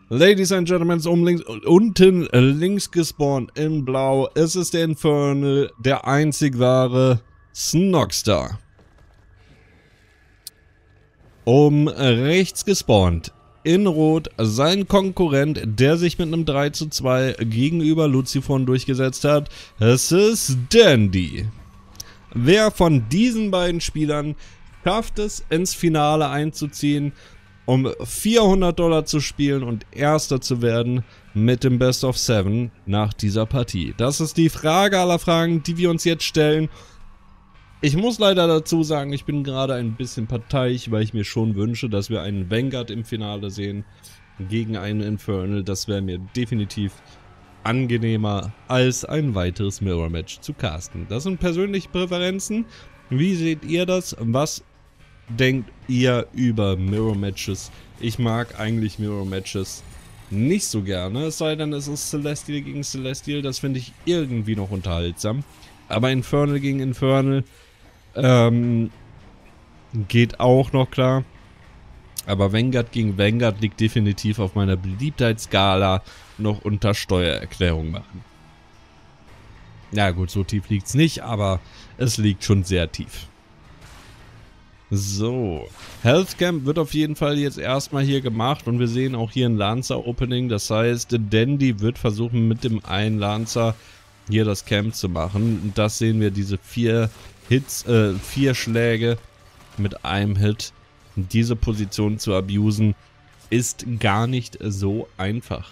Ladies and Gentlemen, unten links gespawnt in blau. Es ist der Infernal, der einzig wahre Snogstar. Rechts gespawnt in rot sein Konkurrent, der sich mit einem 3:2 gegenüber Lucifer durchgesetzt hat. Es ist Dandy. Wer von diesen beiden Spielern schafft es, ins Finale einzuziehen, um $400 zu spielen und Erster zu werden mit dem Best of 7 nach dieser Partie? Das ist die Frage aller Fragen, die wir uns jetzt stellen. Ich muss leider dazu sagen, ich bin gerade ein bisschen parteiisch, weil ich mir schon wünsche, dass wir einen Vanguard im Finale sehen gegen einen Infernal. Das wäre mir definitiv angenehmer, als ein weiteres Mirror-Match zu casten. Das sind persönliche Präferenzen. Wie seht ihr das? Was denkt ihr über Mirror-Matches? Ich mag eigentlich Mirror-Matches nicht so gerne, es sei denn, es ist Celestial gegen Celestial, das finde ich irgendwie noch unterhaltsam. Aber Infernal gegen Infernal geht auch noch klar. Aber Vanguard gegen Vanguard liegt definitiv auf meiner Beliebtheitsskala noch unter Steuererklärung machen. Ja gut, so tief liegt es nicht, aber es liegt schon sehr tief. So, Health Camp wird auf jeden Fall jetzt erstmal hier gemacht und wir sehen auch hier ein Lancer-Opening. Das heißt, Dandy wird versuchen, mit dem einen Lancer hier das Camp zu machen. Und das sehen wir, diese 4 Hits, 4 Schläge mit einem Hit. Und diese Position zu abusen, ist gar nicht so einfach.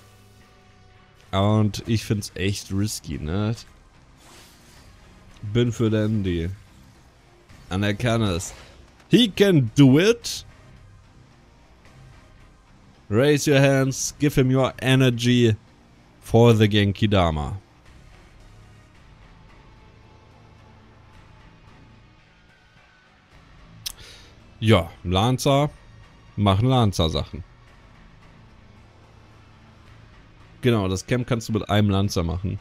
Und ich finde es echt risky, ne? Bin für Dandy. Anerkenne es. He can do it. Raise your hands. Give him your energy for the Genki Dama. Ja, Lancer machen Lancer-Sachen. Genau, das Camp kannst du mit einem Lancer machen.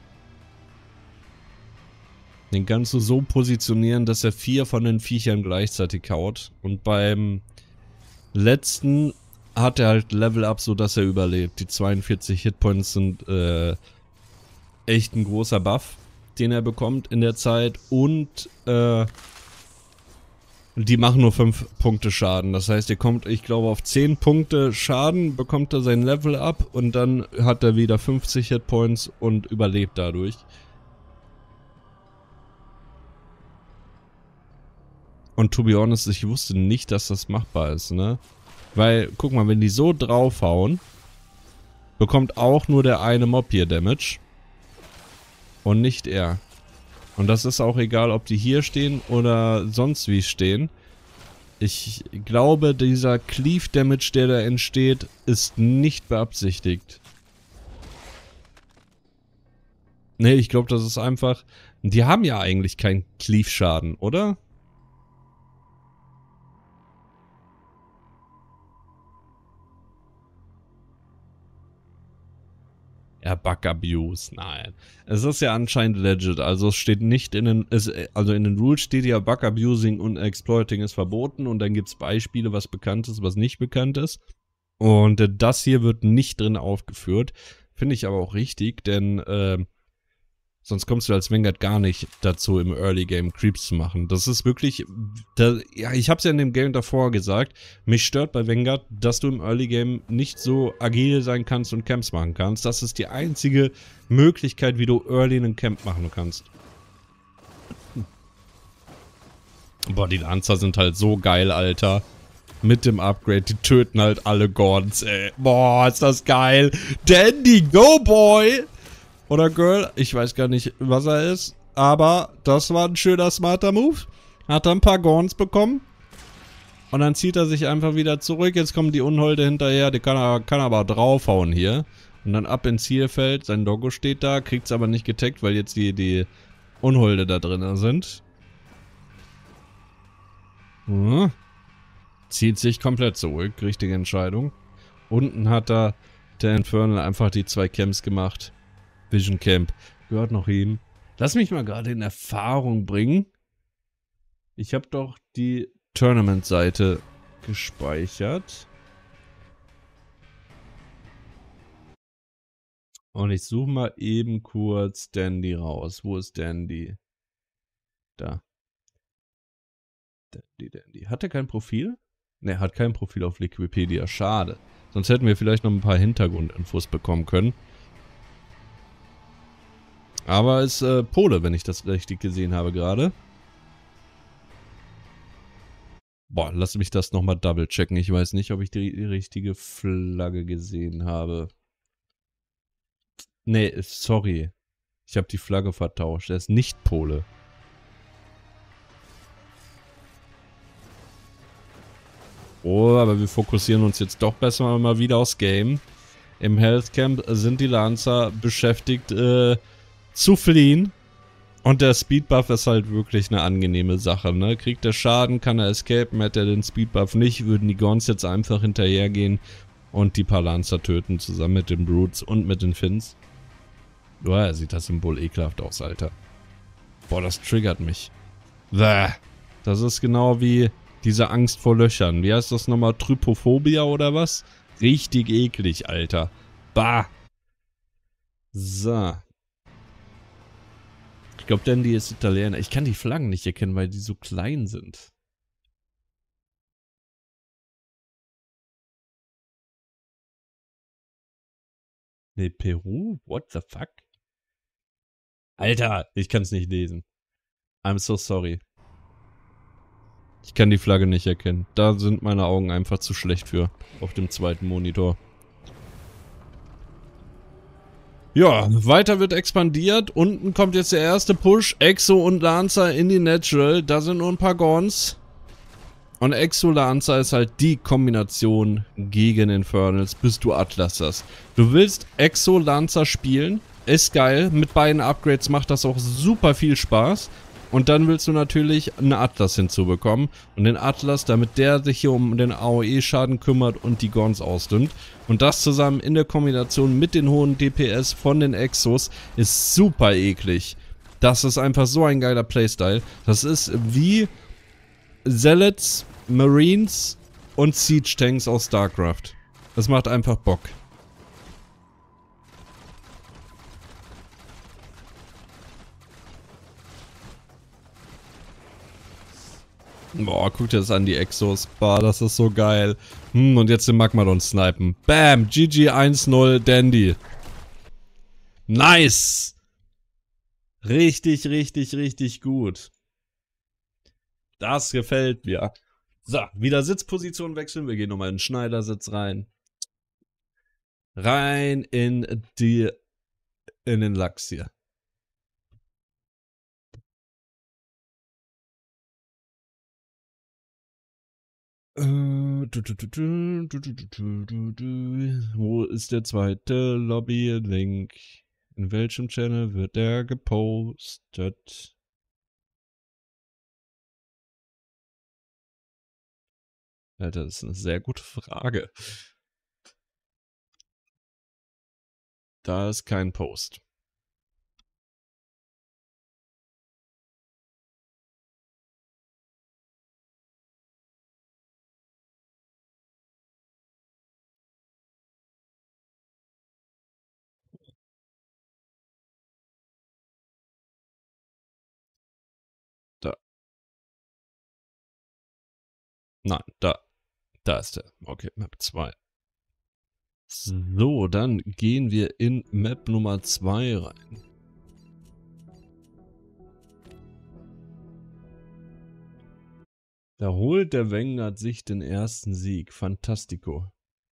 Den kannst du so positionieren, dass er 4 von den Viechern gleichzeitig haut. Und beim letzten hat er halt Level Up, sodass er überlebt. Die 42 Hitpoints sind echt ein großer Buff, den er bekommt in der Zeit. Und die machen nur 5 Punkte Schaden. Das heißt, ihr kommt, ich glaube, auf 10 Punkte Schaden, bekommt er sein Level Up. Und dann hat er wieder 50 Hitpoints und überlebt dadurch. Und to be honest, ich wusste nicht, dass das machbar ist, ne? Weil, guck mal, wenn die so draufhauen, bekommt auch nur der eine Mob hier Damage. Und nicht er. Und das ist auch egal, ob die hier stehen oder sonst wie stehen. Ich glaube, dieser Cleave Damage, der da entsteht, ist nicht beabsichtigt. Ne, ich glaube, das ist einfach... Die haben ja eigentlich keinen Cleave-Schaden, oder? Ja, Bug Abuse, nein. Es ist ja anscheinend legit, also es steht nicht in den, also in den Rules steht ja Bug Abusing und Exploiting ist verboten und dann gibt es Beispiele, was bekannt ist, was nicht bekannt ist. Und das hier wird nicht drin aufgeführt, finde ich aber auch richtig, denn sonst kommst du als Vanguard gar nicht dazu, im Early Game Creeps zu machen. Das ist wirklich, ja, ich habe es ja in dem Game davor gesagt, mich stört bei Vanguard, dass du im Early Game nicht so agil sein kannst und Camps machen kannst. Das ist die einzige Möglichkeit, wie du Early einen Camp machen kannst. Boah, die Lancer sind halt so geil, Alter. Mit dem Upgrade, die töten halt alle Gordons, ey. Boah, ist das geil. Dandy, go, boy! Oder Girl, ich weiß gar nicht, was er ist, aber das war ein schöner, smarter Move. Hat er ein paar Gorns bekommen und dann zieht er sich einfach wieder zurück. Jetzt kommen die Unholde hinterher, die kann aber draufhauen hier. Und dann ab ins Zielfeld, sein Doggo steht da, kriegt es aber nicht getaggt, weil jetzt die Unholde da drin sind. Zieht sich komplett zurück, richtige Entscheidung. Unten hat da der Infernal einfach die 2 Camps gemacht. Vision Camp gehört noch ihm. Lass mich mal gerade in Erfahrung bringen. Ich habe doch die Tournament-Seite gespeichert. Und ich suche mal eben kurz Dandy raus. Wo ist Dandy? Da. Dandy. Hat er kein Profil? Ne, hat kein Profil auf Wikipedia. Schade. Sonst hätten wir vielleicht noch ein paar Hintergrundinfos bekommen können. Aber ist Pole, wenn ich das richtig gesehen habe gerade. Boah, lass mich das nochmal double checken. Ich weiß nicht, ob ich die richtige Flagge gesehen habe. Nee, sorry. Ich habe die Flagge vertauscht. Er ist nicht Pole. Oh, aber wir fokussieren uns jetzt doch besser mal wieder aufs Game. Im Health Camp sind die Lancer beschäftigt zu fliehen. Und der Speedbuff ist halt wirklich eine angenehme Sache, ne? Kriegt er Schaden, kann er escapen, hätte er den Speedbuff nicht, würden die Gons jetzt einfach hinterhergehen und die paar Lancer töten, zusammen mit den Brutes und mit den Finns. Boah, sieht das Symbol ekelhaft aus, Alter. Boah, das triggert mich. Bäh. Das ist genau wie diese Angst vor Löchern. Wie heißt das nochmal? Trypophobia oder was? Richtig eklig, Alter. Bah. So. Ich glaube, Dandy ist Italiener. Ich kann die Flaggen nicht erkennen, weil die so klein sind. Ne, Peru? What the fuck? Alter, ich kann es nicht lesen. I'm so sorry. Ich kann die Flagge nicht erkennen. Da sind meine Augen einfach zu schlecht für. Auf dem zweiten Monitor. Ja, weiter wird expandiert. Unten kommt jetzt der erste Push. Exo und Lancer in die Natural. Da sind nur ein paar Gorns. Und Exo Lancer ist halt die Kombination gegen Infernals, bis du Atlas hast. Du willst Exo Lancer spielen. Ist geil. Mit beiden Upgrades macht das auch super viel Spaß. Und dann willst du natürlich einen Atlas hinzubekommen. Und den Atlas, damit der sich hier um den AOE-Schaden kümmert und die Gorns ausdünnt. Und das zusammen in der Kombination mit den hohen DPS von den Exos ist super eklig. Das ist einfach so ein geiler Playstyle. Das ist wie Zealots, Marines und Siege Tanks aus StarCraft. Das macht einfach Bock. Boah, guck dir das an, die Exos. Boah, das ist so geil. Und jetzt den Magmadon snipen. Bam, GG 1-0 Dandy. Nice. Richtig, richtig, richtig gut. Das gefällt mir. So, wieder Sitzposition wechseln. Wir gehen nochmal in den Schneidersitz rein. Rein in den Lachs hier. Wo ist der zweite Lobby-Link? In welchem Channel wird der gepostet? Alter, das ist eine sehr gute Frage. Da ist kein Post. Da. Nein, da. Da ist der. Okay, Map 2. So, dann gehen wir in Map Nummer 2 rein. Da holt der Vanguard sich den ersten Sieg. Fantastico.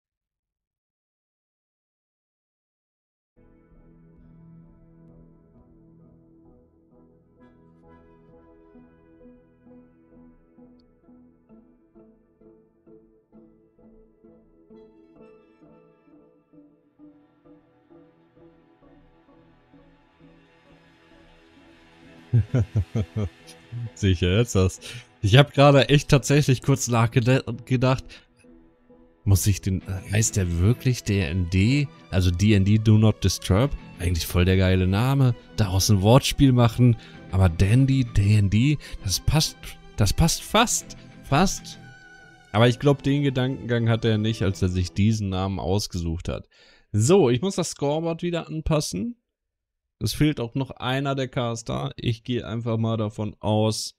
Sicher jetzt das. Ich habe gerade echt tatsächlich kurz nachgedacht, muss ich den, heißt der wirklich D&D? Also D&D Do Not Disturb? Eigentlich voll der geile Name. Daraus ein Wortspiel machen. Aber Dandy, D&D, das passt fast. Fast. Aber ich glaube, den Gedankengang hat er nicht, als er sich diesen Namen ausgesucht hat. So, ich muss das Scoreboard wieder anpassen. Es fehlt auch noch einer der Caster. Ich gehe einfach mal davon aus,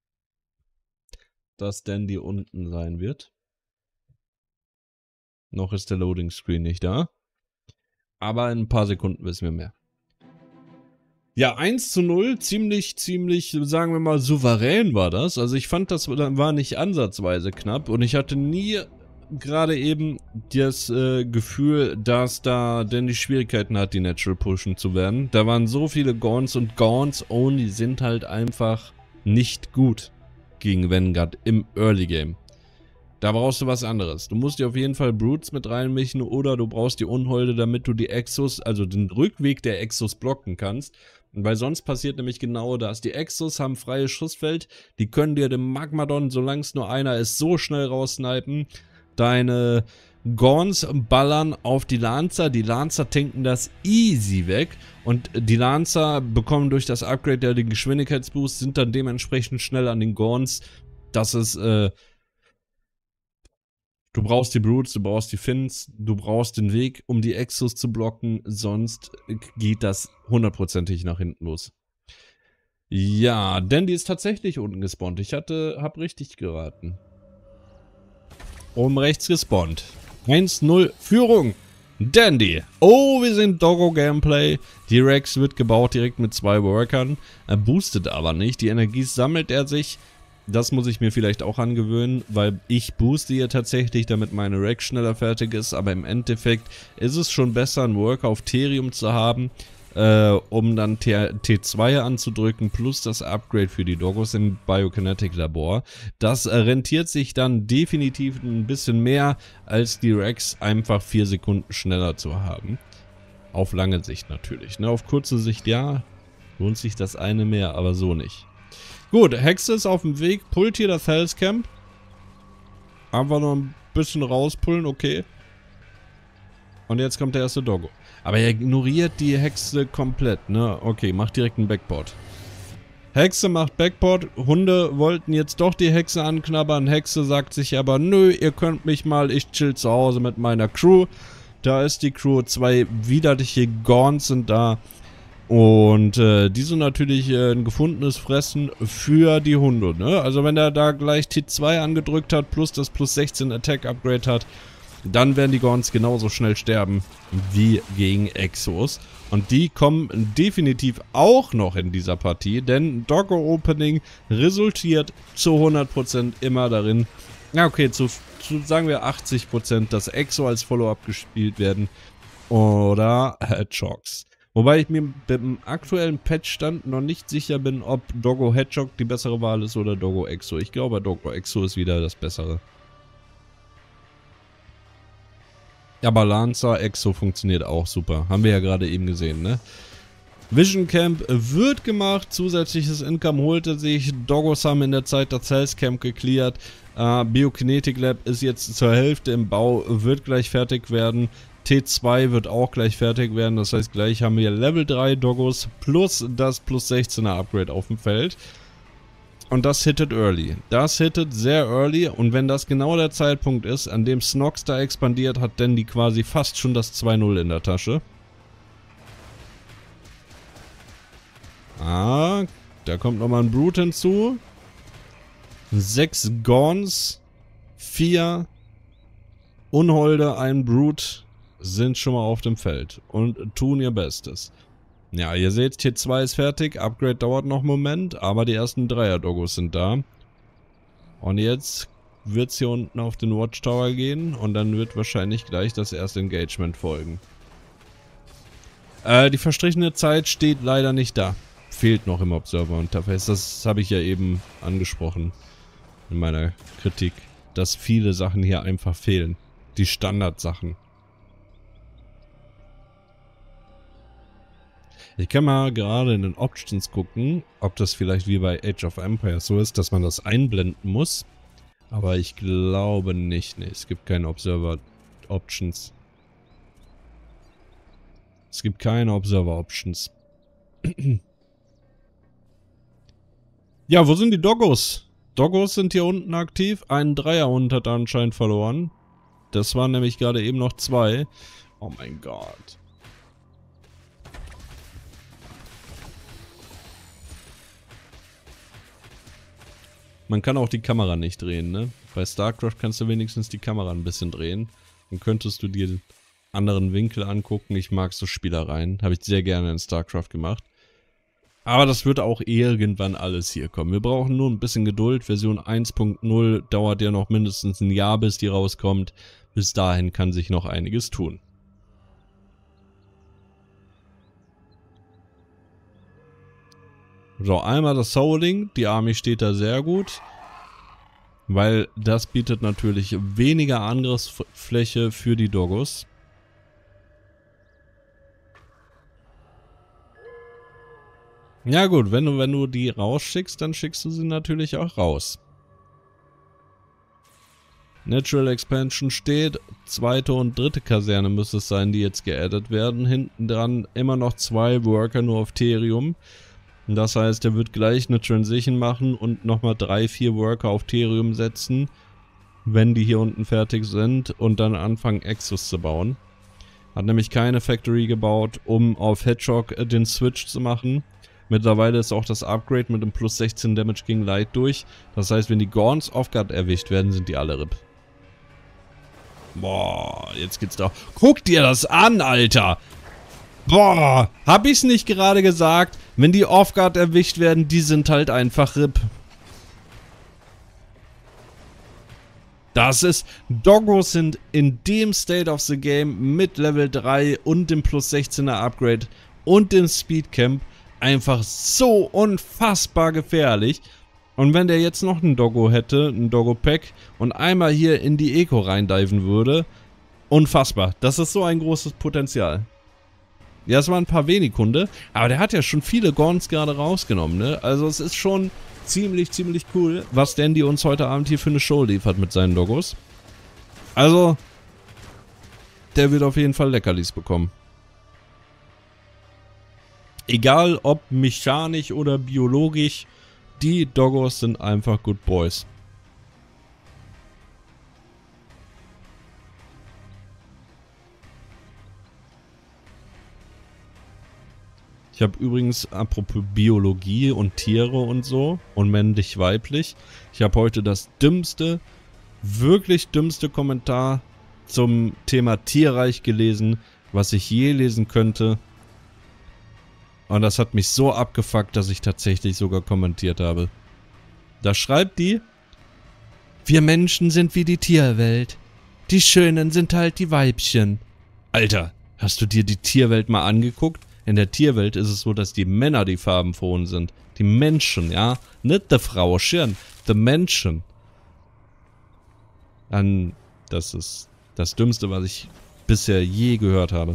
dass Dandy unten sein wird. Noch ist der Loading Screen nicht da. Aber in ein paar Sekunden wissen wir mehr. Ja, 1:0, ziemlich, sagen wir mal, souverän war das. Also ich fand, das war nicht ansatzweise knapp. Und ich hatte nie gerade eben das Gefühl, dass da Dandy Schwierigkeiten hat, die Natural pushen zu werden. Da waren so viele Gaunts und Gaunts only sind halt einfach nicht gut gegen Vanguard im Early Game. Da brauchst du was anderes. Du musst dir auf jeden Fall Brutes mit reinmischen oder du brauchst die Unholde, damit du die Exos, also den Rückweg der Exos blocken kannst. Weil sonst passiert nämlich genau das. Die Exos haben freies Schussfeld, die können dir den Magmadon, solange es nur einer ist, so schnell raussnipen. Deine Gaunts ballern auf die Lancer tanken das easy weg und die Lancer bekommen durch das Upgrade ja den Geschwindigkeitsboost, sind dann dementsprechend schnell an den Gaunts, dass es, du brauchst die Brutes, du brauchst die Finns, du brauchst den Weg, um die Exos zu blocken, sonst geht das hundertprozentig nach hinten los. Ja, Dandy ist tatsächlich unten gespawnt. Ich hab richtig geraten. Oben rechts gespawnt. 1:0 Führung. Dandy. Oh, wir sind Doggo-Gameplay. Die Rex wird gebaut direkt mit 2 Workern. Er boostet aber nicht. Die Energie sammelt er sich. Das muss ich mir vielleicht auch angewöhnen, weil ich booste hier tatsächlich, damit meine Rex schneller fertig ist. Aber im Endeffekt ist es schon besser, einen Worker auf Therium zu haben, um dann T2 anzudrücken, plus das Upgrade für die Doggos im Biokinetic Labor. Das rentiert sich dann definitiv ein bisschen mehr, als die Rex einfach 4 Sekunden schneller zu haben. Auf lange Sicht natürlich. Ne? Auf kurze Sicht ja, lohnt sich das eine mehr, aber so nicht. Gut, Hexe ist auf dem Weg, pullt hier das Hellscamp. Einfach noch ein bisschen rauspullen, okay. Und jetzt kommt der erste Doggo. Aber er ignoriert die Hexe komplett, ne? Okay, macht direkt einen Backport. Hexe macht Backport. Hunde wollten jetzt doch die Hexe anknabbern. Hexe sagt sich aber, nö, ihr könnt mich mal, ich chill zu Hause mit meiner Crew. Da ist die Crew, 2 widerliche Gaunts sind da. Und die sind natürlich ein gefundenes Fressen für die Hunde, ne? Also wenn er da gleich T2 angedrückt hat, plus das plus 16 Attack Upgrade hat, dann werden die Gaunts genauso schnell sterben wie gegen Exos. Und die kommen definitiv auch noch in dieser Partie, denn Doggo Opening resultiert zu 100% immer darin, ja okay, zu sagen wir 80%, dass Exo als Follow-up gespielt werden oder Hedgehogs. Wobei ich mir beim aktuellen Patchstand noch nicht sicher bin, ob Doggo Hedgehog die bessere Wahl ist oder Doggo Exo. Ich glaube, Doggo Exo ist wieder das Bessere. Aber Lancer Exo funktioniert auch super. Haben wir ja gerade eben gesehen, ne? Vision Camp wird gemacht. Zusätzliches Income holte sich. Doggos haben in der Zeit das Health Camp gecleart. Biokinetic Lab ist jetzt zur Hälfte im Bau, wird gleich fertig werden. T2 wird auch gleich fertig werden, das heißt gleich haben wir Level 3 Doggos plus das plus 16er Upgrade auf dem Feld. Und das hittet early. Das hittet sehr early und wenn das genau der Zeitpunkt ist, an dem Snox da expandiert, hat Dandy quasi fast schon das 2:0 in der Tasche. Da kommt nochmal ein Brute hinzu. 6 Gaunts, 4 Unholde, ein Brute sind schon mal auf dem Feld und tun ihr Bestes. Ja, ihr seht, T2 ist fertig, Upgrade dauert noch einen Moment, aber die ersten 3er-Doggos sind da. Und jetzt wird es hier unten auf den Watchtower gehen und dann wird wahrscheinlich gleich das erste Engagement folgen. Die verstrichene Zeit steht leider nicht da. Fehlt noch im Observer-Interface, das habe ich ja eben angesprochen in meiner Kritik, dass viele Sachen hier einfach fehlen. Die Standardsachen. Ich kann mal gerade in den Options gucken, ob das vielleicht wie bei Age of Empires so ist, dass man das einblenden muss. Aber ich glaube nicht. Nee, es gibt keine Observer Options. Es gibt keine Observer Options. Ja, wo sind die Doggos? Doggos sind hier unten aktiv. Ein Dreierhund hat anscheinend verloren. Das waren nämlich gerade eben noch 2. Oh mein Gott. Man kann auch die Kamera nicht drehen, ne? Bei StarCraft kannst du wenigstens die Kamera ein bisschen drehen. Dann könntest du dir anderen Winkel angucken. Ich mag so Spielereien. Habe ich sehr gerne in StarCraft gemacht. Aber das wird auch irgendwann alles hier kommen. Wir brauchen nur ein bisschen Geduld. Version 1.0 dauert ja noch mindestens ein Jahr, bis die rauskommt. Bis dahin kann sich noch einiges tun. So, einmal das Souling. Die Army steht da sehr gut. Weil das bietet natürlich weniger Angriffsfläche für die Doggos. Ja gut, wenn du die rausschickst, dann schickst du sie natürlich auch raus. Natural Expansion steht, zweite und dritte Kaserne müsste es sein, die jetzt geaddet werden. Hinten dran immer noch 2 Worker nur auf Therium. Das heißt, er wird gleich eine Transition machen und nochmal 3, 4 Worker auf Therium setzen, wenn die hier unten fertig sind und dann anfangen Exos zu bauen. Hat nämlich keine Factory gebaut, um auf Hedgehog den Switch zu machen. Mittlerweile ist auch das Upgrade mit dem plus 16 Damage gegen Light durch. Das heißt, wenn die Gorns off-guard erwischt werden, sind die alle RIP. Boah, jetzt geht's doch. Guck dir das an, Alter! Boah, hab ich's nicht gerade gesagt? Wenn die off-guard erwischt werden, die sind halt einfach RIP. Das ist, Doggos sind in dem State of the Game mit Level 3 und dem plus 16er Upgrade und dem Speedcamp einfach so unfassbar gefährlich. Und wenn der jetzt noch einen Doggo hätte, einen Doggo-Pack und einmal hier in die Eco reindiven würde, unfassbar. Das ist so ein großes Potenzial. Ja, es waren ein paar wenig Hunde, aber der hat ja schon viele Gorns gerade rausgenommen, ne? Also es ist schon ziemlich cool, was Dandy uns heute Abend hier für eine Show liefert mit seinen Doggos. Also, der wird auf jeden Fall Leckerlis bekommen. Egal ob mechanisch oder biologisch, die Doggos sind einfach good boys. Ich habe übrigens, apropos Biologie und Tiere und so und männlich-weiblich, ich habe heute das dümmste, wirklich dümmste Kommentar zum Thema Tierreich gelesen, was ich je lesen könnte. Und das hat mich so abgefuckt, dass ich tatsächlich sogar kommentiert habe. Da schreibt die: Wir Menschen sind wie die Tierwelt. Die Schönen sind halt die Weibchen. Alter, hast du dir die Tierwelt mal angeguckt? In der Tierwelt ist es so, dass die Männer die farbenfrohen sind. Die Menschen, ja? Nicht die Frauchen, die Menschen. Das ist das Dümmste, was ich bisher je gehört habe.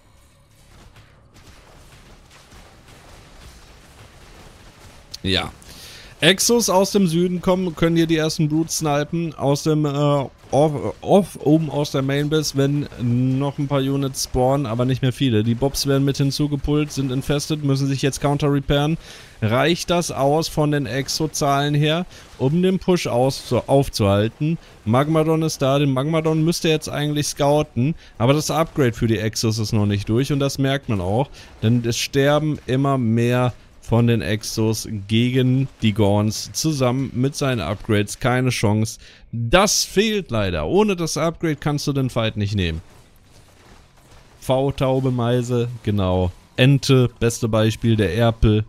Ja. Exos aus dem Süden kommen, können hier die ersten Brutes snipen. Aus dem oben aus der Mainbase, wenn noch ein paar Units spawnen, aber nicht mehr viele. Die Bobs werden mit hinzugepullt, sind infested, müssen sich jetzt counter-repairen. Reicht das aus von den Exo-Zahlen her, um den Push aufzuhalten? Magmadon ist da, den Magmadon müsste jetzt eigentlich scouten, aber das Upgrade für die Exos ist noch nicht durch und das merkt man auch, denn es sterben immer mehr von den Exos gegen die Gorns zusammen mit seinen Upgrades. Keine Chance. Das fehlt leider. Ohne das Upgrade kannst du den Fight nicht nehmen. V-Taube, Meise, genau. Ente, beste Beispiel, der Erpel.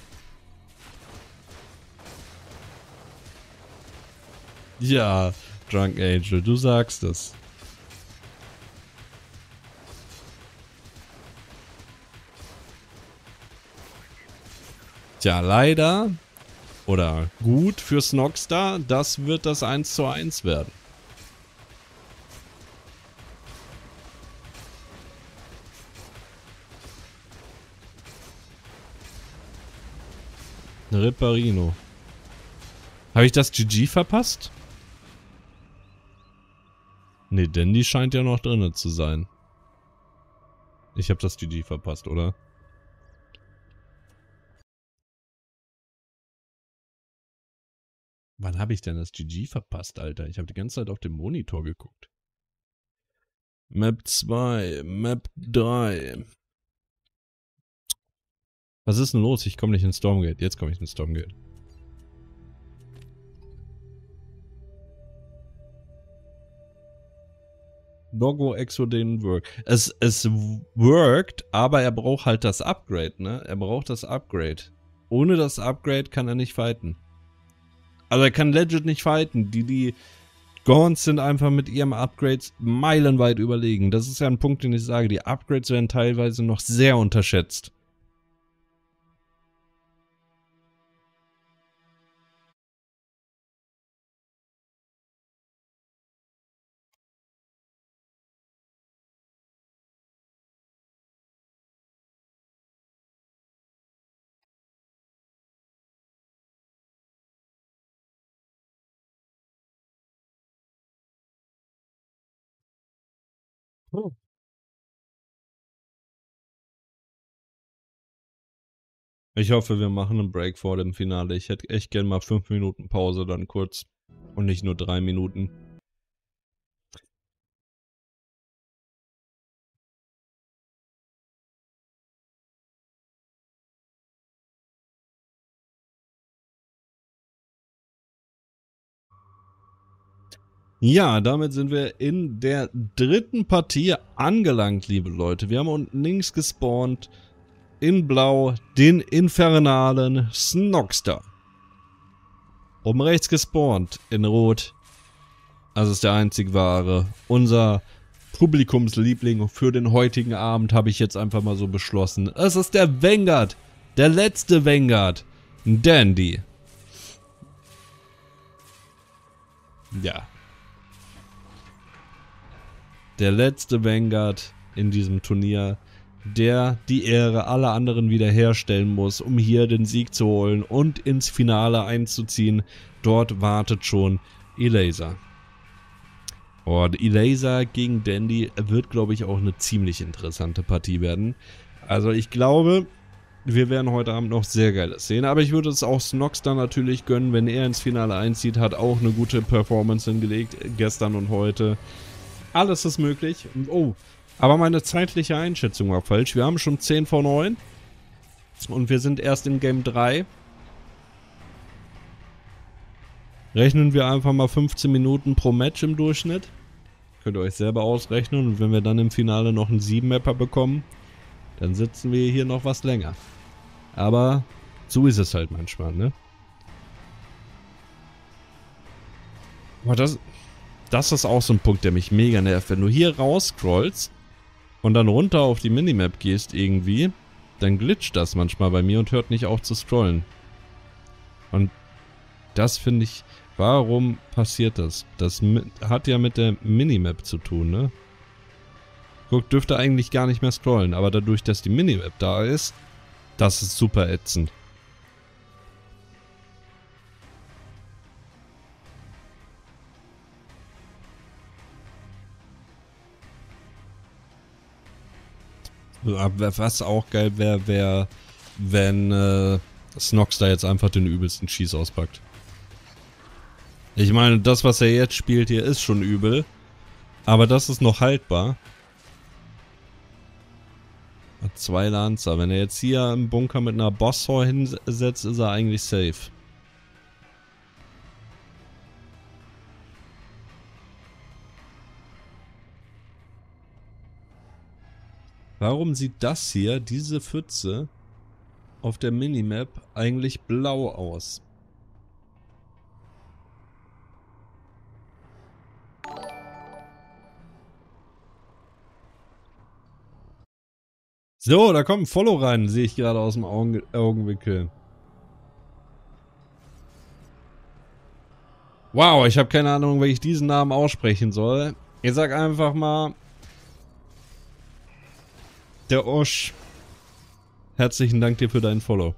Ja, Drunk Angel, du sagst es. Tja, leider, oder gut für Snogstar, das wird das 1:1 werden. Ripperino. Habe ich das GG verpasst? Ne, Dandy scheint ja noch drin zu sein. Ich habe das GG verpasst, oder? Wann habe ich denn das GG verpasst, Alter? Ich habe die ganze Zeit auf dem Monitor geguckt. Map 2, Map 3. Was ist denn los? Ich komme nicht ins Stormgate. Jetzt komme ich ins Stormgate. Doggo Exo didn't work. Es worked, aber er braucht halt das Upgrade, ne? Er braucht das Upgrade. Ohne das Upgrade kann er nicht fighten. Also er kann legit nicht fighten. Die Gaunts sind einfach mit ihrem Upgrades meilenweit überlegen. Das ist ja ein Punkt, den ich sage. Die Upgrades werden teilweise noch sehr unterschätzt. Oh. Ich hoffe, wir machen einen Break vor dem Finale. Ich hätte echt gern mal 5 Minuten Pause dann kurz. Und nicht nur 3 Minuten. Ja, damit sind wir in der dritten Partie angelangt, liebe Leute. Wir haben unten links gespawnt, in blau, den infernalen Snogstar. Oben rechts gespawnt, in rot. Das ist der einzig wahre. Unser Publikumsliebling für den heutigen Abend habe ich jetzt einfach mal so beschlossen. Es ist der Vanguard. Der letzte Vanguard. Dandy. Ja. Der letzte Vanguard in diesem Turnier, der die Ehre aller anderen wiederherstellen muss, um hier den Sieg zu holen und ins Finale einzuziehen. Dort wartet schon Elaser. Und Elaser gegen Dandy wird, glaube ich, auch eine ziemlich interessante Partie werden. Also ich glaube, wir werden heute Abend noch sehr Geiles sehen. Aber ich würde es auch Snogstar natürlich gönnen, wenn er ins Finale einzieht. Hat auch eine gute Performance hingelegt, gestern und heute. Alles ist möglich. Oh, aber meine zeitliche Einschätzung war falsch. Wir haben schon 10 vor 9. Und wir sind erst in Game 3. Rechnen wir einfach mal 15 Minuten pro Match im Durchschnitt. Könnt ihr euch selber ausrechnen. Und wenn wir dann im Finale noch einen 7-Mapper bekommen, dann sitzen wir hier noch was länger. Aber so ist es halt manchmal, ne? Aber das ist auch so ein Punkt, der mich mega nervt. Wenn du hier rausscrollst und dann runter auf die Minimap gehst irgendwie, dann glitscht das manchmal bei mir und hört nicht auf zu scrollen. Und das finde ich, warum passiert das? Das hat ja mit der Minimap zu tun, ne? Guck, dürfte eigentlich gar nicht mehr scrollen, aber dadurch, dass die Minimap da ist, das ist super ätzend. Was auch geil wäre, wenn Snogstar jetzt einfach den übelsten Schieß auspackt. Ich meine, das, was er jetzt spielt hier, ist schon übel. Aber das ist noch haltbar. 2 Lancer. Wenn er jetzt hier im Bunker mit einer Bosshaw hinsetzt, ist er eigentlich safe. Warum sieht das hier, diese Pfütze, auf der Minimap eigentlich blau aus? So, da kommt ein Follow rein, sehe ich gerade aus dem Augenwinkel. Wow, ich habe keine Ahnung, wie ich diesen Namen aussprechen soll. Ich sag einfach mal... Der Osch. Herzlichen Dank dir für deinen Follow.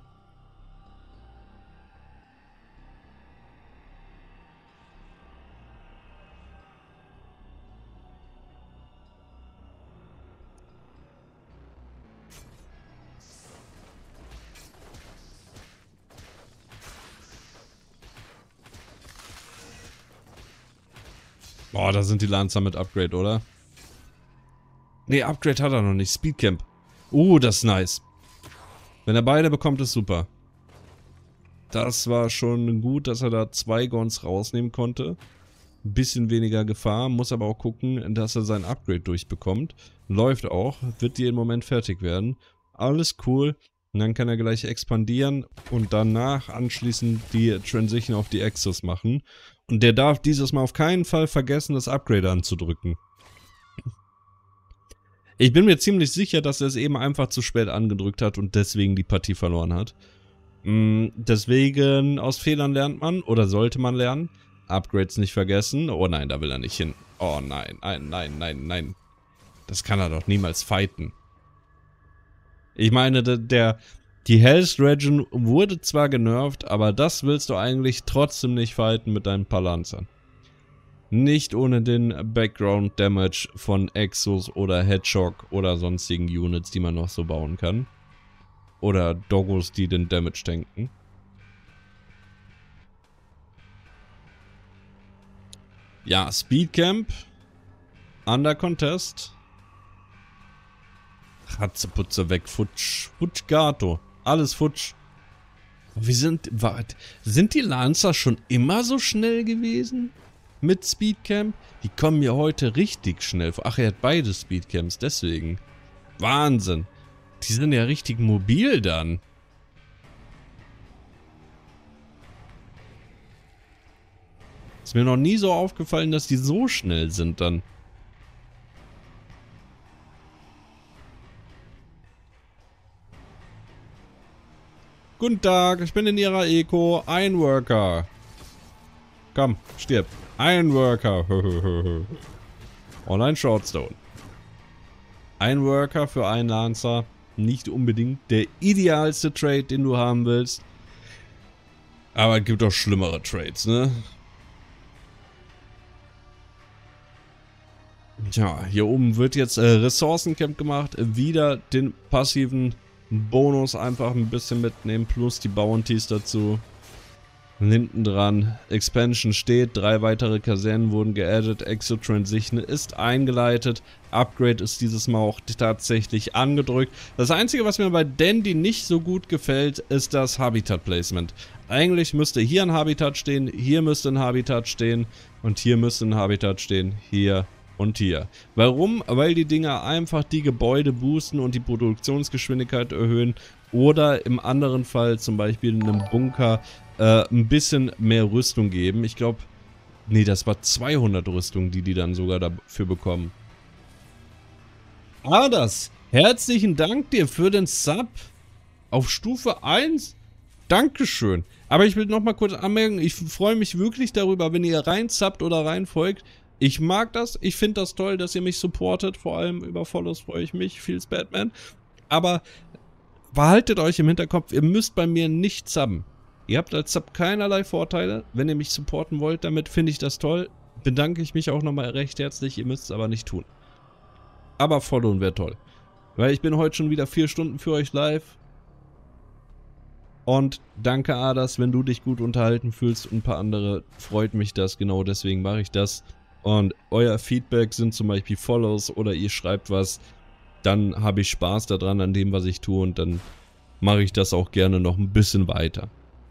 Boah, da sind die Lancer mit Upgrade, oder? Ne, Upgrade hat er noch nicht. Speedcamp. Das ist nice. Wenn er beide bekommt, ist super. Das war schon gut, dass er da 2 Gons rausnehmen konnte. Ein bisschen weniger Gefahr. Muss aber auch gucken, dass er sein Upgrade durchbekommt. Läuft auch. Wird die im Moment fertig werden. Alles cool. Und dann kann er gleich expandieren und danach anschließend die Transition auf die Exos machen. Und der darf dieses Mal auf keinen Fall vergessen, das Upgrade anzudrücken. Ich bin mir ziemlich sicher, dass er es eben einfach zu spät angedrückt hat und deswegen die Partie verloren hat. Deswegen, aus Fehlern lernt man oder sollte man lernen. Upgrades nicht vergessen. Oh nein, da will er nicht hin. Oh nein, nein. Das kann er doch niemals fighten. Ich meine, die Health Regen wurde zwar genervt, aber das willst du eigentlich trotzdem nicht fighten mit deinen Palancern. Nicht ohne den Background Damage von Exos oder Hedgehog oder sonstigen Units, die man noch so bauen kann. Oder Doggos, die den Damage tanken. Ja, Speedcamp. Under Contest. Ratzeputze weg, futsch. Futsch Gato. Alles futsch. Sind die Lancer schon immer so schnell gewesen? Mit Speedcamp? Die kommen mir heute richtig schnell vor. Ach, er hat beide Speedcamps, deswegen. Wahnsinn. Die sind ja richtig mobil dann. Ist mir noch nie so aufgefallen, dass die so schnell sind dann. Guten Tag, ich bin in Ihrer Eco. Ein Worker. Komm, stirb. Ein Worker. Und ein Shortstone. Ein Worker für einen Lancer. Nicht unbedingt der idealste Trade, den du haben willst. Aber es gibt auch schlimmere Trades, ne? Tja, hier oben wird jetzt Ressourcencamp gemacht. Wieder den passiven Bonus einfach ein bisschen mitnehmen. Plus die Bounties dazu. Und hinten dran, Expansion steht, 3 weitere Kasernen wurden geaddet, Exo Transition ist eingeleitet, Upgrade ist dieses Mal auch tatsächlich angedrückt. Das Einzige, was mir bei Dandy nicht so gut gefällt, ist das Habitat Placement. Eigentlich müsste hier ein Habitat stehen, hier müsste ein Habitat stehen und hier müsste ein Habitat stehen, hier und hier. Warum? Weil die Dinger einfach die Gebäude boosten und die Produktionsgeschwindigkeit erhöhen oder im anderen Fall zum Beispiel in einem Bunker ein bisschen mehr Rüstung geben. Ich glaube, nee, das war 200 Rüstung, die dann sogar dafür bekommen. Adas, herzlichen Dank dir für den Sub auf Stufe 1. Dankeschön. Aber ich will nochmal kurz anmerken, ich freue mich wirklich darüber, wenn ihr rein subbt oder rein folgt. Ich mag das, ich finde das toll, dass ihr mich supportet, vor allem über Follows freue ich mich, Feels Batman. Aber behaltet euch im Hinterkopf, ihr müsst bei mir nicht subben. Ihr habt als Sub keinerlei Vorteile. Wenn ihr mich supporten wollt, damit finde ich das toll. Bedanke ich mich auch nochmal recht herzlich. Ihr müsst es aber nicht tun. Aber followen wäre toll. Weil ich bin heute schon wieder 4 Stunden für euch live. Und danke Adas, wenn du dich gut unterhalten fühlst und ein paar andere, freut mich das. Genau deswegen mache ich das. Und euer Feedback sind zum Beispiel Follows oder ihr schreibt was. Dann habe ich Spaß daran an dem, was ich tue. Und dann mache ich das auch gerne noch ein bisschen weiter.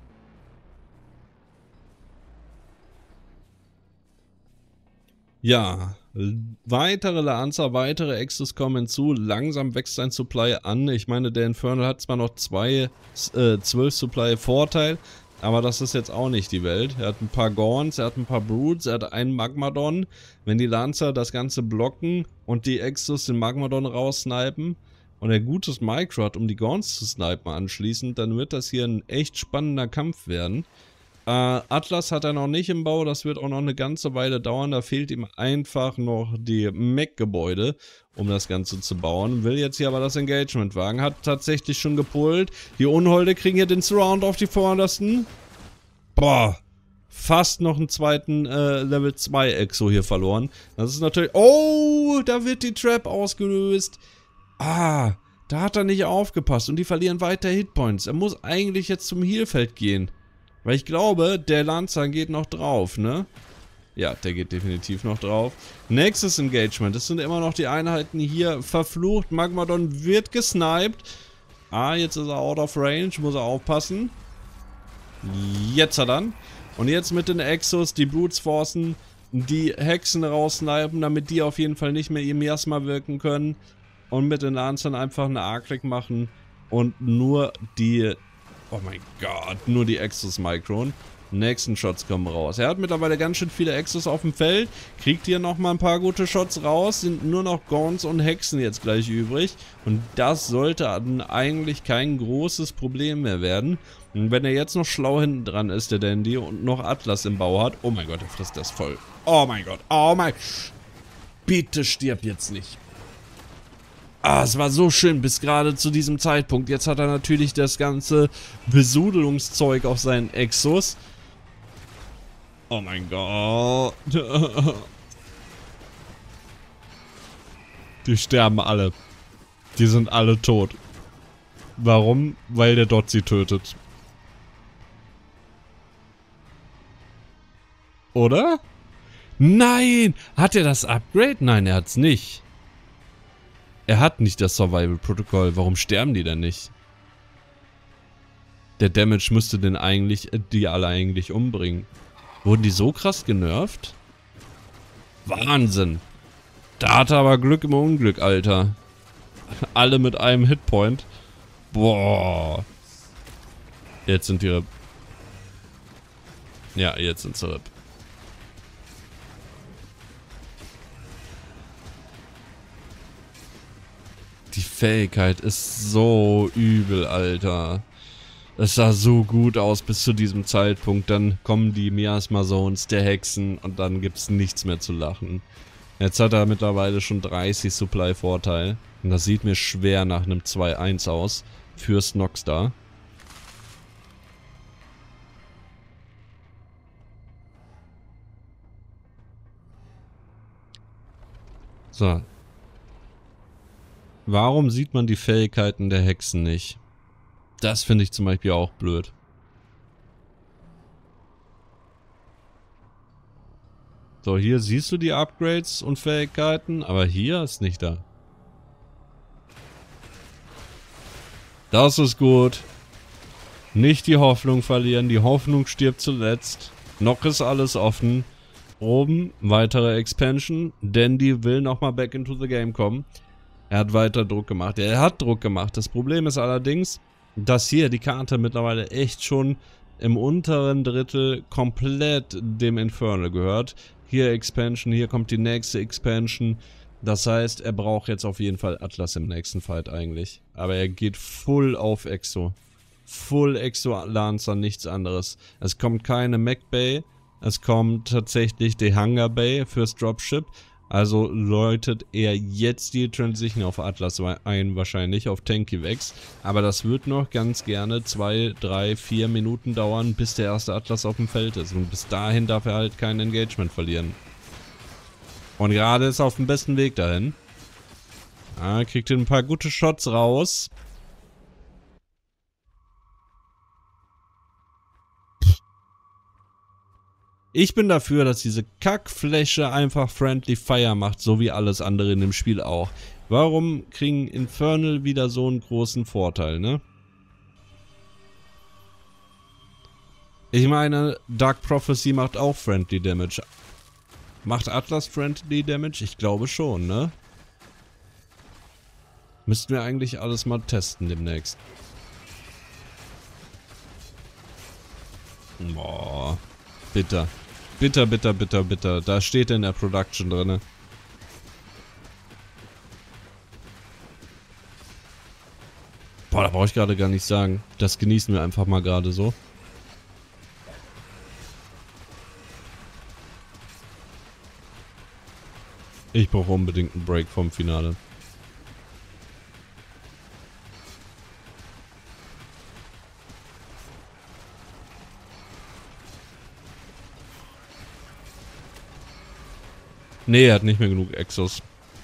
Ja, weitere Lancer, weitere Exos kommen hinzu. Langsam wächst sein Supply an. Ich meine, der Infernal hat zwar noch 12 Supply Vorteil, aber das ist jetzt auch nicht die Welt. Er hat ein paar Gorns, er hat ein paar Broods, er hat einen Magmadon. Wenn die Lancer das Ganze blocken und die Exos den Magmadon raussnipen und er gutes Micro hat, um die Gorns zu snipen anschließend, dann wird das hier ein echt spannender Kampf werden. Atlas hat er noch nicht im Bau, das wird auch noch eine ganze Weile dauern, da fehlt ihm einfach noch die Mech-Gebäude, um das Ganze zu bauen. Will jetzt hier aber das Engagement wagen, hat tatsächlich schon gepullt. Die Unholde kriegen hier den Surround auf die Vordersten. Boah, fast noch einen zweiten Level 2 Exo hier verloren. Das ist natürlich... Oh, da wird die Trap ausgelöst. Da hat er nicht aufgepasst und die verlieren weiter Hitpoints. Er muss eigentlich jetzt zum Healfeld gehen. Weil ich glaube, der Lancer geht noch drauf, ne? Ja, der geht definitiv noch drauf. Nächstes Engagement. Das sind immer noch die Einheiten hier. Verflucht. Magmadon wird gesniped. Ah, jetzt ist er out of range. Muss er aufpassen. Jetzt hat er dann. Und jetzt mit den Exos die Brutes forcen. Die Hexen raussnipen, damit die auf jeden Fall nicht mehr ihr Miasma wirken können. Und mit den Lancern einfach eine A-Click machen. Und nur die... Oh mein Gott, nur die Exos micron. Nächsten Shots kommen raus. Er hat mittlerweile ganz schön viele Exos auf dem Feld. Kriegt hier nochmal ein paar gute Shots raus. Sind nur noch Gaunts und Hexen jetzt gleich übrig. Und das sollte dann eigentlich kein großes Problem mehr werden. Und wenn er jetzt noch schlau hinten dran ist, der Dandy, und noch Atlas im Bau hat. Oh mein Gott, er frisst das voll. Oh mein Gott. Oh mein... Bitte stirb jetzt nicht. Ah, es war so schön bis gerade zu diesem Zeitpunkt. Jetzt hat er natürlich das ganze Besudelungszeug auf seinen Exos. Oh mein Gott. Die sterben alle. Die sind alle tot. Warum? Weil der Dot sie tötet. Oder? Nein! Hat er das Upgrade? Nein, er hat's nicht. Er hat nicht das Survival-Protokoll. Warum sterben die denn nicht? Der Damage müsste den eigentlich, die alle eigentlich umbringen. Wurden die so krass genervt? Wahnsinn. Da hat er aber Glück im Unglück, Alter. Alle mit einem Hitpoint. Boah. Jetzt sind die... Ja, jetzt sind sie RIP. Die Fähigkeit ist so übel, Alter. Es sah so gut aus bis zu diesem Zeitpunkt. Dann kommen die Miasma-Zones der Hexen und dann gibt's nichts mehr zu lachen. Jetzt hat er mittlerweile schon 30 Supply-Vorteil. Und das sieht mir schwer nach einem 2-1 aus. Für Snogstar. So. Warum sieht man die Fähigkeiten der Hexen nicht? Das finde ich zum Beispiel auch blöd. So, hier siehst du die Upgrades und Fähigkeiten, aber hier ist nicht da. Das ist gut. Nicht die Hoffnung verlieren, die Hoffnung stirbt zuletzt. Noch ist alles offen. Oben, weitere Expansion. Dandy will nochmal back into the game kommen. Er hat weiter Druck gemacht. Er hat Druck gemacht. Das Problem ist allerdings, dass hier die Karte mittlerweile echt schon im unteren Drittel komplett dem Infernal gehört. Hier Expansion, hier kommt die nächste Expansion. Das heißt, er braucht jetzt auf jeden Fall Atlas im nächsten Fight eigentlich. Aber er geht full auf Exo. Full Exo Lancer, nichts anderes. Es kommt keine Mech Bay. Es kommt tatsächlich die Hunger Bay fürs Dropship. Also läutet er jetzt die Transition auf Atlas ein, wahrscheinlich auf Tankivex. Aber das wird noch ganz gerne 2, 3, 4 Minuten dauern, bis der erste Atlas auf dem Feld ist. Und bis dahin darf er halt kein Engagement verlieren. Und gerade ist er auf dem besten Weg dahin. Kriegt ein paar gute Shots raus. Ich bin dafür, dass diese Kackfläche einfach Friendly Fire macht, so wie alles andere in dem Spiel auch. Warum kriegen Infernal wieder so einen großen Vorteil, ne? Ich meine, Dark Prophecy macht auch Friendly Damage. Macht Atlas Friendly Damage? Ich glaube schon, ne? Müssten wir eigentlich alles mal testen demnächst. Boah, bitter. Bitter, bitter, bitter, bitter. Da steht in der Production drin. Boah, da brauche ich gerade gar nicht sagen. Das genießen wir einfach mal gerade so. Ich brauche unbedingt einen Break vom Finale. Nee, er hat nicht mehr genug Exos.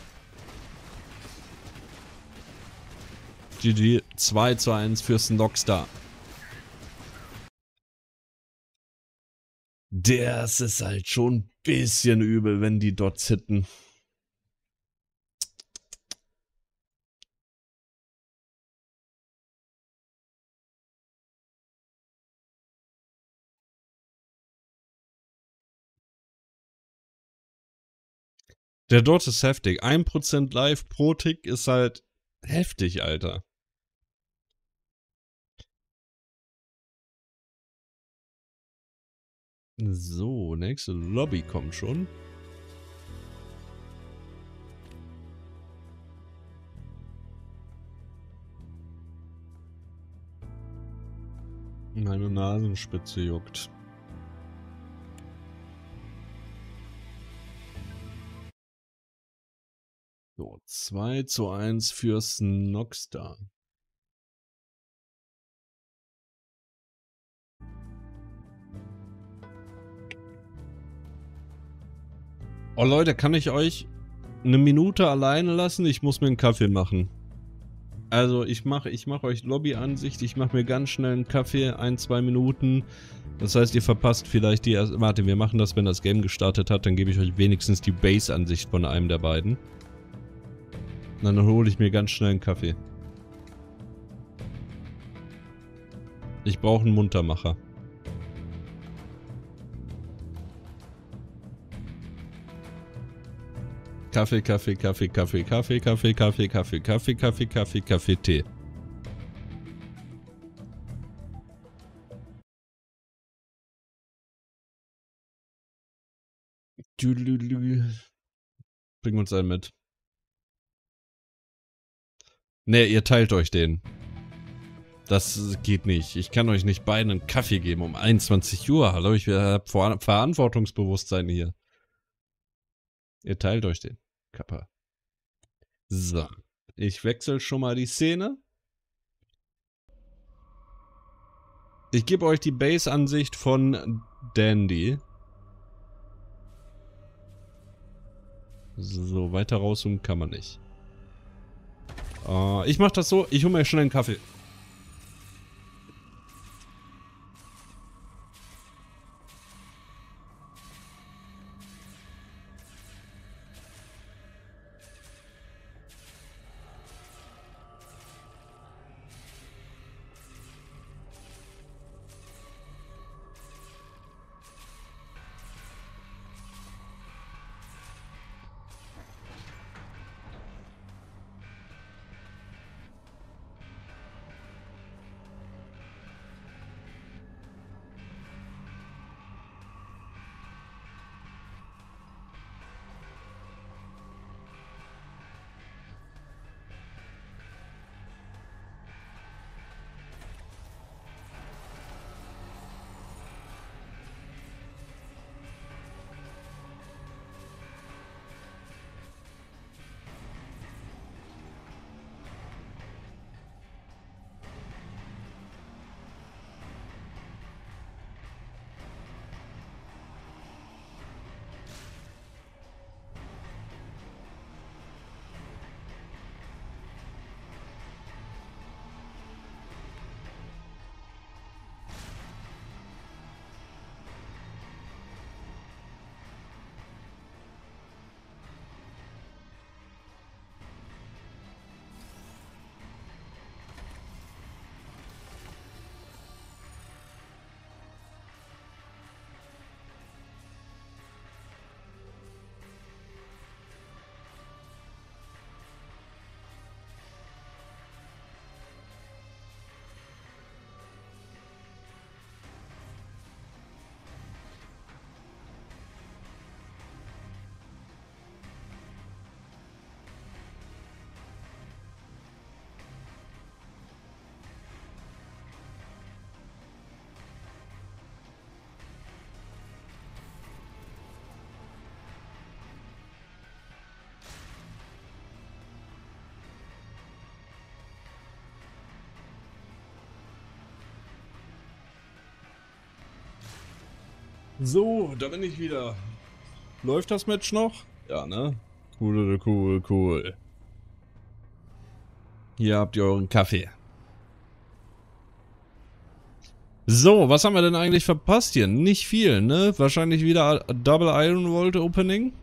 GG 2:1 für Snogstar. Das ist halt schon ein bisschen übel, wenn die Dots hitten. Der Dot ist heftig. 1% live pro Tick ist halt heftig, Alter. So, nächste Lobby kommt schon. Meine Nasenspitze juckt. So, 2:1 für Snogstar. Oh Leute, kann ich euch eine Minute alleine lassen? Ich muss mir einen Kaffee machen. Also ich mach euch Lobbyansicht, ich mache mir ganz schnell einen Kaffee, 1-2 Minuten. Das heißt, ihr verpasst vielleicht die erste... Warte, wir machen das, wenn das Game gestartet hat, dann gebe ich euch wenigstens die Base-Ansicht von einem der beiden. Und dann hole ich mir ganz schnell einen Kaffee. Ich brauche einen Muntermacher. Kaffee, Kaffee, Kaffee, Kaffee, Kaffee, Kaffee, Kaffee, Kaffee, Kaffee, Kaffee, Kaffee, Kaffee, Tee. Bring uns einen mit. Ne, ihr teilt euch den. Das geht nicht. Ich kann euch nicht beiden einen Kaffee geben um 21 Uhr. Hallo, ich habe Verantwortungsbewusstsein hier. Ihr teilt euch den. Kappa. So. Ich wechsle schon mal die Szene. Ich gebe euch die Base-Ansicht von Dandy. So, weiter rauszoomen kann man nicht. Ich mach das so, ich hole mir schnell einen Kaffee. So, da bin ich wieder. Läuft das Match noch? Ja, ne? Cool. Hier habt ihr euren Kaffee. So, was haben wir denn eigentlich verpasst hier? Nicht viel, ne? Wahrscheinlich wieder Double Iron Vault Opening.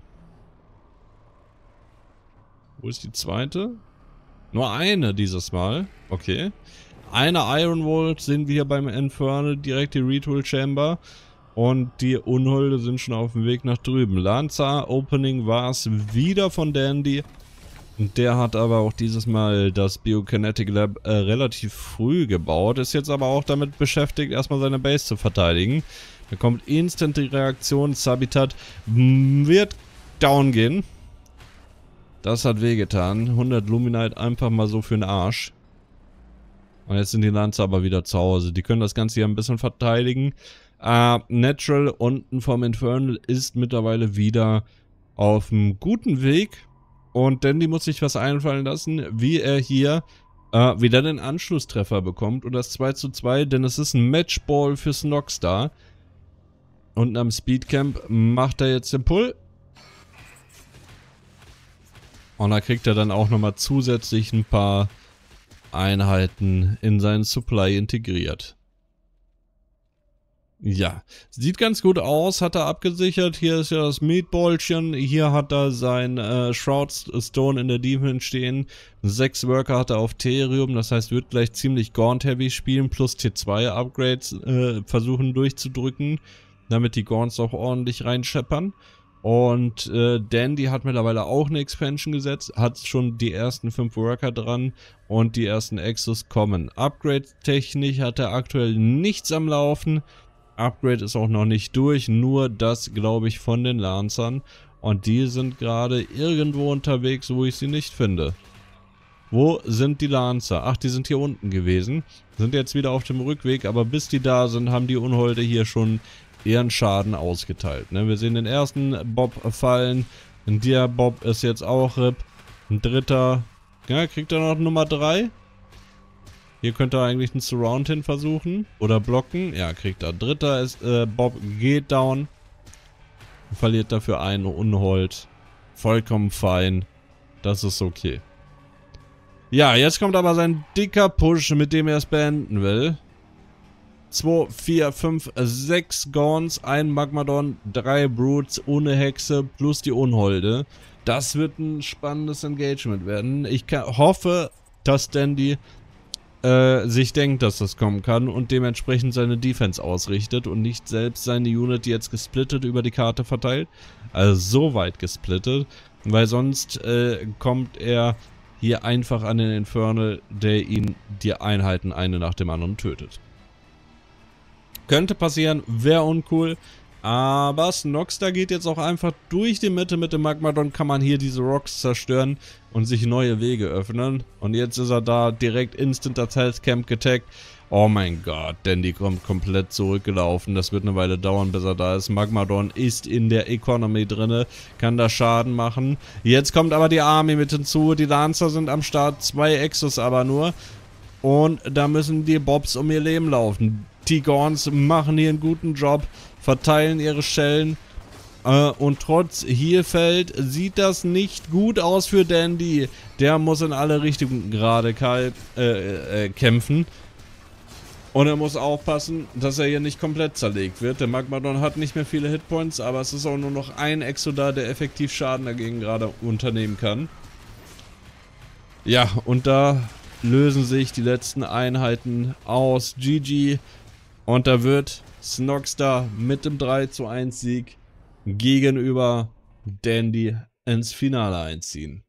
Wo ist die zweite? Nur eine dieses Mal. Okay. Eine Iron Vault sehen wir hier beim Infernal, direkt die Retool Chamber. Und die Unholde sind schon auf dem Weg nach drüben. Lancer Opening war es wieder von Dandy. Der hat aber auch dieses Mal das Biokinetic Lab relativ früh gebaut. Ist jetzt aber auch damit beschäftigt, erstmal seine Base zu verteidigen. Da kommt instant die Reaktion. Sabitat wird down gehen. Das hat wehgetan. 100 Luminite einfach mal so für den Arsch. Und jetzt sind die Lancer aber wieder zu Hause. Die können das Ganze hier ein bisschen verteidigen. Natural unten vom Infernal ist mittlerweile wieder auf einem guten Weg. Und Dandy muss sich was einfallen lassen, wie er hier wieder den Anschlusstreffer bekommt. Und das 2:2, denn es ist ein Matchball für Snogstar. Unten am Speedcamp macht er jetzt den Pull. Und da kriegt er dann auch nochmal zusätzlich ein paar Einheiten in seinen Supply integriert. Ja, sieht ganz gut aus, hat er abgesichert. Hier ist ja das Meatballchen. Hier hat er sein Shroud Stone in der Defense stehen. 6 Worker hat er auf Therium, das heißt, wird gleich ziemlich Gaunt Heavy spielen, plus T2 Upgrades versuchen durchzudrücken, damit die Gaunts auch ordentlich reinscheppern. Und Dandy hat mittlerweile auch eine Expansion gesetzt, hat schon die ersten 5 Worker dran und die ersten Exos kommen. Upgrade-technisch hat er aktuell nichts am Laufen. Upgrade ist auch noch nicht durch, nur das, glaube ich, von den Lancern. Und die sind gerade irgendwo unterwegs, wo ich sie nicht finde. Wo sind die Lancer? Ach, die sind hier unten gewesen. Sind jetzt wieder auf dem Rückweg, aber bis die da sind, haben die Unholde hier schon ihren Schaden ausgeteilt. Ne? Wir sehen den ersten Bob fallen. Der Bob ist jetzt auch RIP. Ein dritter. Ja, kriegt er noch Nummer 3? Hier könnte er eigentlich einen Surround hin versuchen. Oder blocken. Ja, kriegt er. Dritter ist, Bob geht down. Verliert dafür einen Unhold. Vollkommen fein. Das ist okay. Ja, jetzt kommt aber sein dicker Push, mit dem er es beenden will. 2, 4, 5, 6 Gaunts, ein Magmadon, 3 Brutes ohne Hexe plus die Unholde. Das wird ein spannendes Engagement werden. Ich hoffe, dass Dandy sich denkt, dass das kommen kann und dementsprechend seine Defense ausrichtet und nicht selbst seine Unit jetzt gesplittet über die Karte verteilt. Also so weit gesplittet, weil sonst kommt er hier einfach an den Infernal, der ihn die Einheiten eine nach dem anderen tötet. Könnte passieren, wäre uncool. Aber Snogstar geht jetzt auch einfach durch die Mitte mit dem Magmadon, kann man hier diese Rocks zerstören und sich neue Wege öffnen. Und jetzt ist er da, direkt instant das Health-Camp getaggt. Oh mein Gott, Dandy kommt komplett zurückgelaufen. Das wird eine Weile dauern, bis er da ist. Magmadon ist in der Economy drinne, kann da Schaden machen. Jetzt kommt aber die Army mit hinzu. Die Lancer sind am Start, 2 Exos aber nur. Und da müssen die Bobs um ihr Leben laufen. Die Gaunts machen hier einen guten Job, verteilen ihre Schellen. Und trotz Healfeld sieht das nicht gut aus für Dandy. Der muss in alle Richtungen gerade kämpfen. Und er muss aufpassen, dass er hier nicht komplett zerlegt wird. Der Magmadon hat nicht mehr viele Hitpoints, aber es ist auch nur noch ein Exo da, der effektiv Schaden dagegen gerade unternehmen kann. Ja, und da lösen sich die letzten Einheiten aus. GG. Und da wird Snogstar mit dem 3:1 Sieg gegenüber Dandy ins Finale einziehen.